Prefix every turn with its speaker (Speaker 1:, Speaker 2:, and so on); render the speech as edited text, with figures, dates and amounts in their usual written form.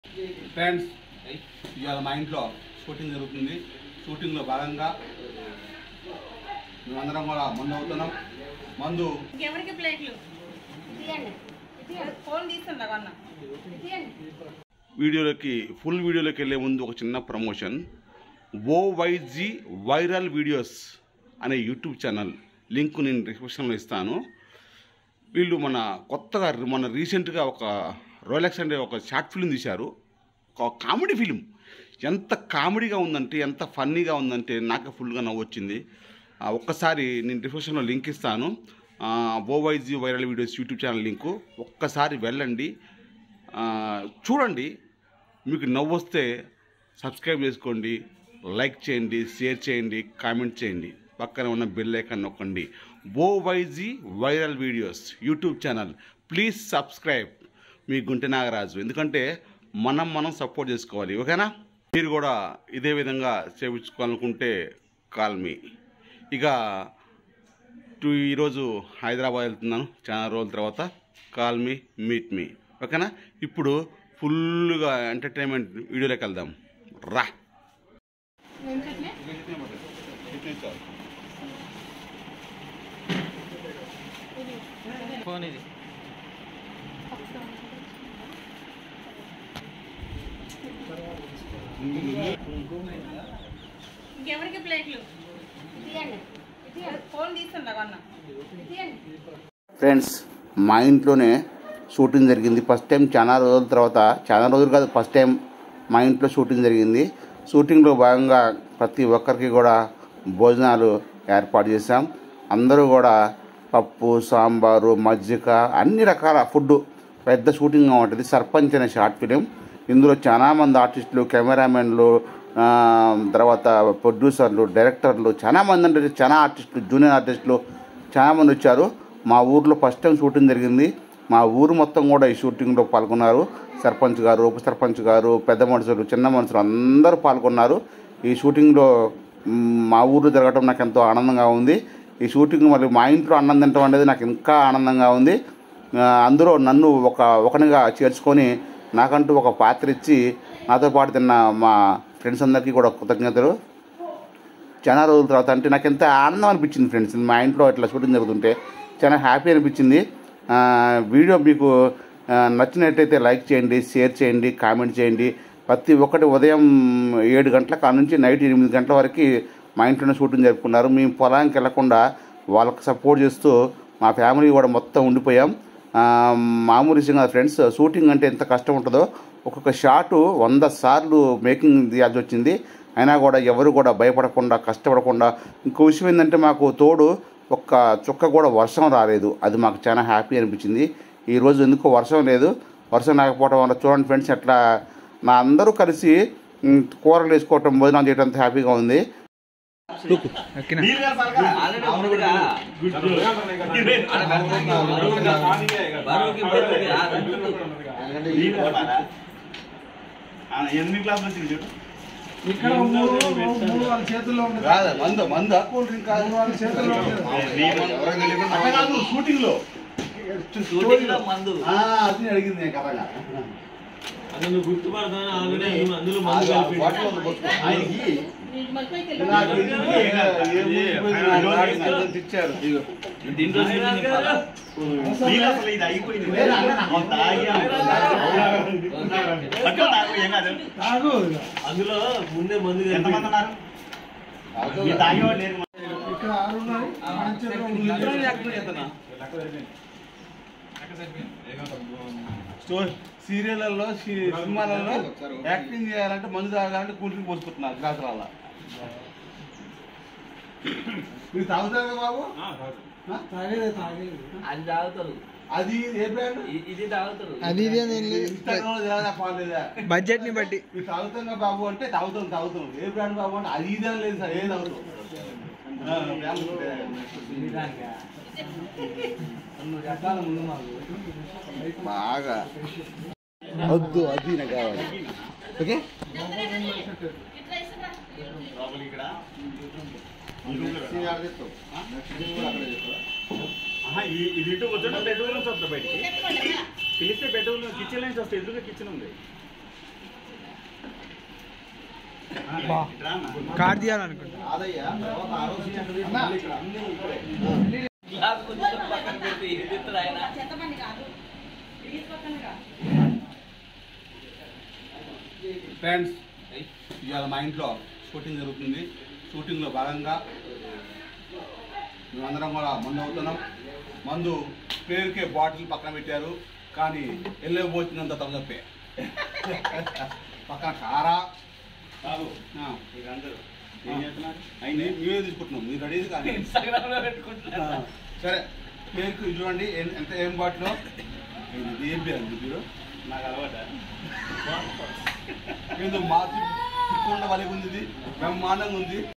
Speaker 1: Friends, ఇవాళ మా ఇంట్లో షూటింగ్ జరుగుతుంది. షూటింగ్లో భాగంగా మేమందరం కూడా మందు అవుతున్నాం. మందు
Speaker 2: ఎవరికి ప్లేట్లు ఫోన్ తీస్తుందా అన్న
Speaker 1: ఫుల్ వీడియోలోకి వెళ్ళే ముందు ఒక చిన్న ప్రమోషన్. ఓవైజీ వైరల్ వీడియోస్ అనే యూట్యూబ్ ఛానల్ లింక్ నేను డిస్క్రిప్షన్లో ఇస్తాను. వీళ్ళు మన రీసెంట్గా ఒక రోలెక్స్ అంటే ఒక షార్ట్ ఫిల్మ్ తీశారు. ఒక కామెడీ ఫిలిం. ఎంత కామెడీగా ఉందంటే, ఎంత ఫన్నీగా ఉందంటే నాకు ఫుల్గా నవ్వు వచ్చింది. ఒక్కసారి నేను డిస్క్రిప్షన్లో లింక్ ఇస్తాను. Owaisi viral videos YouTube channel link. ఒక్కసారి వెళ్ళండి, చూడండి. మీకు నవ్వు వస్తే సబ్స్క్రైబ్ చేసుకోండి, లైక్ చేయండి, షేర్ చేయండి, కామెంట్ చేయండి. పక్కన ఉన్న బెల్ ఐకాన్ నొక్కండి. Owaisi viral videos YouTube channel. Please subscribe. మీ గుంటి నాగరాజు. ఎందుకంటే మనం సపోర్ట్ చేసుకోవాలి, ఓకేనా? మీరు కూడా ఇదే విధంగా చేయించుకోవాలనుకుంటే కాల్ మీ. ఇక ఈరోజు హైదరాబాద్ వెళ్తున్నాను చాలా రోజుల తర్వాత. కాల్ మీ, మీట్ మీ, ఓకేనా? ఇప్పుడు ఫుల్గా ఎంటర్టైన్మెంట్ వీడియోలోకి వెళ్దాం రా.
Speaker 3: ఫోన్ ఇది
Speaker 2: ఇంకెవరికి ప్లేట్లు ఫోన్ తీస్తుందా అన్న
Speaker 1: ఫ్రెండ్స్, మా ఇంట్లోనే షూటింగ్ జరిగింది. ఫస్ట్ టైం చాలా రోజులు కాదు, ఫస్ట్ టైం మా ఇంట్లో షూటింగ్ జరిగింది. షూటింగ్లో భాగంగా ప్రతి ఒక్కరికి కూడా భోజనాలు ఏర్పాటు చేశాం. అందరూ కూడా పప్పు, సాంబారు, మజ్జిగ, అన్ని రకాల ఫుడ్. పెద్ద షూటింగ్గా ఉంటుంది. సర్పంచ్ అనే షార్ట్ ఫిలిం. ఇందులో చాలామంది ఆర్టిస్టులు, కెమెరామెన్లు, తర్వాత ప్రొడ్యూసర్లు, డైరెక్టర్లు, చాలామంది అంటే చాలా ఆర్టిస్టులు, జూనియర్ ఆర్టిస్టులు చాలామంది వచ్చారు. మా ఊర్లో ఫస్ట్ టైం షూటింగ్ జరిగింది. మా ఊరు మొత్తం కూడా ఈ షూటింగ్లో పాల్గొన్నారు. సర్పంచ్ గారు, ఉప సర్పంచ్ గారు, పెద్ద మనుషులు, చిన్న మనుషులు అందరూ పాల్గొన్నారు. ఈ షూటింగ్లో మా ఊర్లో జరగడం నాకు ఎంతో ఆనందంగా ఉంది. ఈ షూటింగ్ మరి మా ఇంట్లో అన్నం తినడం అనేది నాకు ఇంకా ఆనందంగా ఉంది. అందులో నన్ను ఒకనిగా చేర్చుకొని నాకంటూ ఒక పాత్ర ఇచ్చి నాతో పాటు తిన్న మా ఫ్రెండ్స్ అందరికీ కూడా కృతజ్ఞతలు. చాలా రోజుల తర్వాత అంటే నాకు ఎంత ఆనందం అనిపించింది ఫ్రెండ్స్. మా ఇంట్లో ఇట్లా షూటింగ్ జరుగుతుంటే చాలా హ్యాపీ అనిపించింది. వీడియో మీకు నచ్చినట్టయితే లైక్ చేయండి, షేర్ చేయండి, కామెంట్ చేయండి. ప్రతి ఒక్కటి ఉదయం 7 గంటల కాడ నుంచి నైట్ 8 గంటల వరకు మా ఇంట్లోనే షూటింగ్ జరుపుకున్నారు. మేము పొలానికి వెళ్లకుండా వాళ్ళకి సపోర్ట్ చేస్తూ మా ఫ్యామిలీ కూడా మొత్తం ఉండిపోయాం. మామూలు విషయం కాదు ఫ్రెండ్స్. షూటింగ్ అంటే ఎంత కష్టం ఉంటుందో. ఒక్కొక్క షాటు 100 సార్లు మేకింగ్ తీయాల్సి వచ్చింది. అయినా కూడా ఎవరు కూడా భయపడకుండా, కష్టపడకుండా. ఇంకో విషయం ఏంటంటే మాకు తోడు ఒక్క చుక్క కూడా వర్షం రాలేదు. అది మాకు చాలా హ్యాపీ అనిపించింది. ఈరోజు ఎందుకో వర్షం లేదు. వర్షం లేకపోవడం వల్ల చూడండి ఫ్రెండ్స్, ఎట్లా అందరూ కలిసి కూరలు వేసుకోవటం, భోజనం చేయడం అంత హ్యాపీగా ఉంది.
Speaker 4: ఎన్ని క్లాసులు వచ్చింది చూడు.
Speaker 3: ఇక్కడ వాళ్ళ చేతుల్లో
Speaker 1: మందు కూల్ డ్రింక్ కాదు, వాళ్ళ చేతుల్లో షూటింగ్ లో
Speaker 4: మందు
Speaker 1: అది అడిగింది నేను కథగా.
Speaker 4: అందులో గుర్తుపడతాను. అందులో
Speaker 1: ఇచ్చారు.
Speaker 4: ఇది అయిపోయింది. అందులో ముందే మందు ఎంతమంది ఉన్నారు?
Speaker 3: ఇక్కడ 6 ఉన్నాయి.
Speaker 1: సీరియళ్లలో, సినిమాలలో యాక్టింగ్ చేయాలంటే మందు తాగాలంటే కూల్ డ్రింక్ పోసుకుంటున్నారు గ్లాసుల. మీరు తాగుతారు బాబు?
Speaker 4: అది తాగుతారు.
Speaker 1: అది ఏ బ్రాండ్?
Speaker 4: ఇది తాగుతారు.
Speaker 3: అది బడ్జెట్ ని బట్టి
Speaker 1: మీరు తాగుతాం బాబు అంటే తాగుతాం. ఏ బ్రాండ్ బాబు అంటే అది ఇదే లేదు సార్, ఏ తాగుతాం. బాగా వద్దు, అది నాకు కావాలి. ఓకే,
Speaker 4: ఇది ఇటు వచ్చి బెడ్రూమ్ నుంచి వస్తుంది. బయటికి పిలిస్తే బెడ్రూమ్ కిచెన్ నుంచి వస్తుంది. ఎదురుగా కిచెన్ ఉంది.
Speaker 3: కార్డు తీయాలనుకుంటా.
Speaker 2: చెత్తబండి కాదు ప్లీజ్ పక్కనగా.
Speaker 1: ఫ్రెండ్స్, ఇవాళ మా ఇంట్లో షూటింగ్ జరుగుతుంది. షూటింగ్లో భాగంగా మేమందరం కూడా మందు అవుతున్నాం. మందు పేరుకే బాటిల్ పక్కన పెట్టారు, కానీ వెళ్ళబోతున్నంత తప్పే. పక్కన కారా బాబు మేమే తీసుకుంటున్నాం, మీరు రెడీ కానీ సరే. పేరుకు చూడండి ఎంత ఏం బాటిల్ ఇది ఏం పేరు మీరు నాకు అలవాట ఏందో మార్చి వాళ్ళకి ఉంది, ఇది బ్రహ్మాండంగా ఉంది.